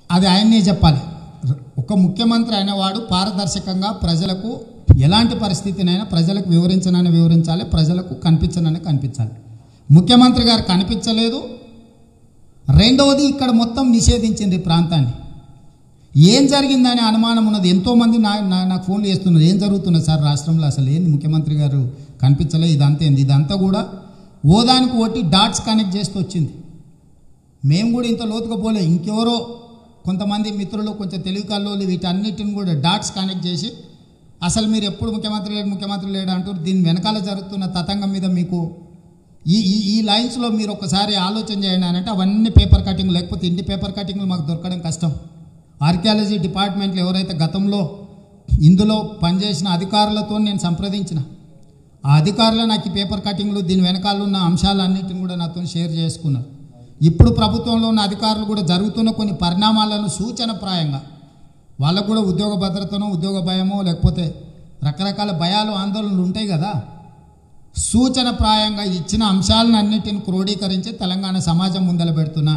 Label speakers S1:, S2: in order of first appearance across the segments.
S1: అది ఆయన్నే చెప్పాలి. ఒక ముఖ్యమంత్రి అనేవాడు పారదర్శకంగా ప్రజలకు ఎలాంటి పరిస్థితినైనా ప్రజలకు వివరించాలి, ప్రజలకు కనిపించాలి. ముఖ్యమంత్రి గారు కనిపించలేదు. రెండవది ఇక్కడ మొత్తం నిషేధించింది ఈ ప్రాంతాన్ని. ఏం జరిగిందనే అనుమానం ఉన్నది. ఎంతోమంది నాకు ఫోన్లు చేస్తున్నారు, ఏం జరుగుతున్నది సార్ రాష్ట్రంలో, అసలు ఏంది ముఖ్యమంత్రి గారు కనిపించలే, ఇదంతా కూడా ఓదానికి ఓటి డాట్స్ కనెక్ట్ చేస్తూ వచ్చింది. మేము కూడా ఇంత లోతుగా పోలే, ఇంకెవరో కొంతమంది మిత్రులు కొంచెం తెలివి కల్లోళ్ళు వీటన్నిటిని కూడా డాట్స్ కనెక్ట్ చేసి అసలు మీరు ఎప్పుడు ముఖ్యమంత్రి లేడు అంటారు. దీని వెనకాల జరుగుతున్న తతంగం మీద మీకు ఈ లైన్స్లో మీరు ఒకసారి ఆలోచన చేయండి అని అంటే అవన్నీ పేపర్ కటింగ్, లేకపోతే ఇన్ని పేపర్ కటింగ్లు మాకు దొరకడం కష్టం. ఆర్కియాలజీ డిపార్ట్మెంట్లో ఎవరైతే గతంలో ఇందులో పనిచేసిన అధికారులతో నేను సంప్రదించిన, ఆ అధికారులు నాకు ఈ పేపర్ కటింగ్లు దీని వెనకాల ఉన్న అంశాలన్నింటిని కూడా నాతో షేర్ చేసుకున్నారు. ఇప్పుడు ప్రభుత్వంలో ఉన్న అధికారులు కూడా జరుగుతున్న కొన్ని పరిణామాలను సూచనప్రాయంగా వాళ్ళకు కూడా ఉద్యోగ భద్రతనో ఉద్యోగ భయమో లేకపోతే రకరకాల భయాలు ఆందోళనలు ఉంటాయి కదా, సూచనప్రాయంగా ఇచ్చిన అంశాలను అన్నిటిని క్రోడీకరించి తెలంగాణ సమాజం ముందల పెడుతున్నా.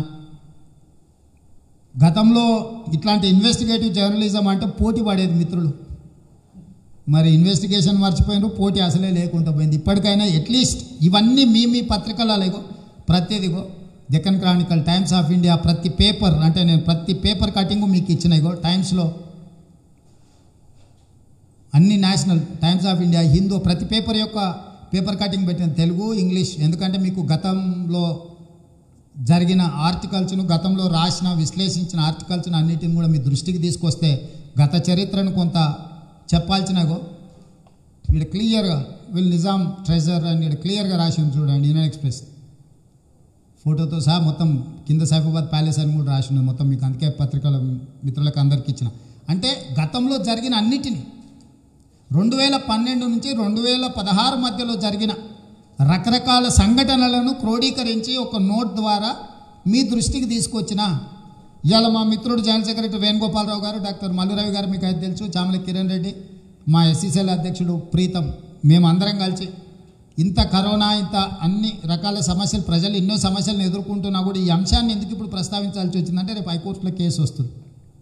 S1: గతంలో ఇట్లాంటి ఇన్వెస్టిగేటివ్ జర్నలిజం అంటే పోటీ పడేది మిత్రులు, మరి ఇన్వెస్టిగేషన్ మర్చిపోయినారు, పోటీ అసలే లేకుండా పోయింది. ఇప్పటికైనా అట్లీస్ట్ ఇవన్నీ మీ పత్రికలలో ప్రతిదిగో Deccan Chronicle, Times of India, ప్రతి పేపర్ అంటే నేను ప్రతి పేపర్ కటింగు మీకు ఇచ్చినాయిగో. టైమ్స్లో అన్ని national, Times of India, Hindu, ప్రతి పేపర్ యొక్క పేపర్ కటింగ్ పెట్టిన తెలుగు, ఇంగ్లీష్. ఎందుకంటే మీకు గతంలో జరిగిన ఆర్టికల్స్ను, గతంలో రాసిన విశ్లేషించిన ఆర్టికల్స్ను అన్నిటిని కూడా మీ దృష్టికి తీసుకొస్తే గత చరిత్రను కొంత చెప్పాల్సినగో వీడు క్లియర్గా నిజాం ట్రెజర్ అని క్లియర్గా రాసి ఉంది చూడండి. ఇండియన్ ఎక్స్ప్రెస్ ఫోటోతో సహా మొత్తం కింద సైఫాబాద్ ప్యాలెస్ అని కూడా రాసి ఉంది మొత్తం. మీకు అందుకే పత్రికల మిత్రులకు అందరికి ఇచ్చిన. అంటే గతంలో జరిగిన అన్నిటినీ 2012 నుంచి 2016 మధ్యలో జరిగిన రకరకాల సంఘటనలను క్రోడీకరించి ఒక నోట్ ద్వారా మీ దృష్టికి తీసుకొచ్చిన. ఇవాళ మా మిత్రుడు జనరల్ సెక్రటరీ వేణుగోపాలరావు గారు, డాక్టర్ మల్లురవి గారు మీకు అయితే తెలుసు, చామల కిరణ్ రెడ్డి, మా ఎస్సీసీఎల్ అధ్యక్షుడు ప్రీతం, మేమందరం కలిసి ఇంత కరోనా, ఇంత అన్ని రకాల సమస్యలు, ప్రజలు ఎన్నో సమస్యలను ఎదుర్కొంటున్నా కూడా ఈ అంశాన్ని ఎందుకు ఇప్పుడు ప్రస్తావించాల్సి వచ్చిందంటే రేపు హైకోర్టులో కేసు వస్తుంది.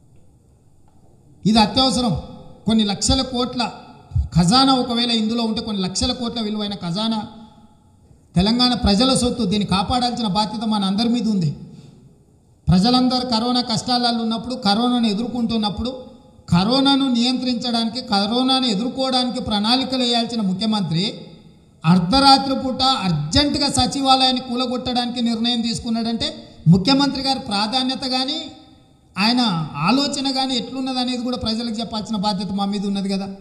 S1: ఇది అత్యవసరం. కొన్ని లక్షల కోట్ల ఖజానా ఒకవేళ ఇందులో ఉంటే, కొన్ని లక్షల కోట్ల విలువైన ఖజానా తెలంగాణ ప్రజల సొత్తు. దీన్ని కాపాడాల్సిన బాధ్యత మన అందరి మీద ఉంది. ప్రజలందరూ కరోనా కష్టాలలో ఉన్నప్పుడు, కరోనాను ఎదుర్కొంటున్నప్పుడు, కరోనాను నియంత్రించడానికి, కరోనాను ఎదుర్కోవడానికి ప్రణాళికలు వేయాల్సిన ముఖ్యమంత్రి అర్ధరాత్రి పూట అర్జెంటుగా సచివాలయాన్ని కూలగొట్టడానికి నిర్ణయం తీసుకున్నాడంటే ముఖ్యమంత్రి గారి ప్రాధాన్యత కానీ ఆయన ఆలోచన కానీ ఎట్లున్నది అనేది కూడా ప్రజలకు చెప్పాల్సిన బాధ్యత మా మీద ఉన్నది కదా.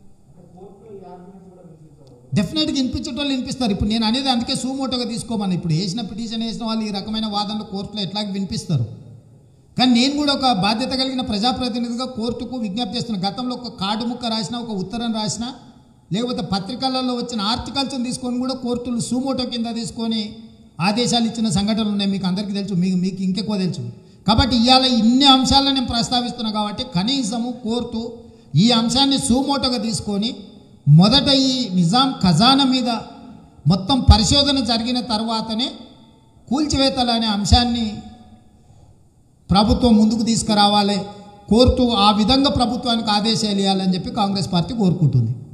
S1: డెఫినెట్గా వినిపించేటోళ్ళు వినిపిస్తారు. ఇప్పుడు నేను అనేది అందుకే సూమోటోగా తీసుకోమని. ఇప్పుడు పిటిషన్ వేసిన వాళ్ళు ఈ రకమైన వాదనలు కోర్టులో ఎట్లాగ వినిపిస్తారు. కానీ నేను కూడా ఒక బాధ్యత కలిగిన ప్రజాప్రతినిధిగా కోర్టుకు విజ్ఞప్తి చేస్తున్నాను. గతంలో ఒక కార్డు ముక్క రాసినా, ఒక ఉత్తరం రాసినా, లేకపోతే పత్రికలలో వచ్చిన ఆర్టికల్స్ని తీసుకొని కూడా కోర్టులు సూమోటో కింద తీసుకొని ఆదేశాలు ఇచ్చిన సంఘటనలు ఉన్నాయి. మీకు అందరికీ తెలుసు, మీకు ఇంకెక్కువ తెలుసు. కాబట్టి ఇవాళ ఇన్ని అంశాలను నేను ప్రస్తావిస్తున్నాను కాబట్టి కనీసము కోర్టు ఈ అంశాన్ని సూమోటోగా తీసుకొని మొదట ఈ నిజాం ఖజానా మీద మొత్తం పరిశోధన జరిగిన తర్వాతనే కూల్చివేతలు అనే అంశాన్ని ప్రభుత్వం ముందుకు తీసుకురావాలి. కోర్టు ఆ విధంగా ప్రభుత్వానికి ఆదేశాలు ఇవ్వాలని చెప్పి కాంగ్రెస్ పార్టీ కోరుకుంటుంది.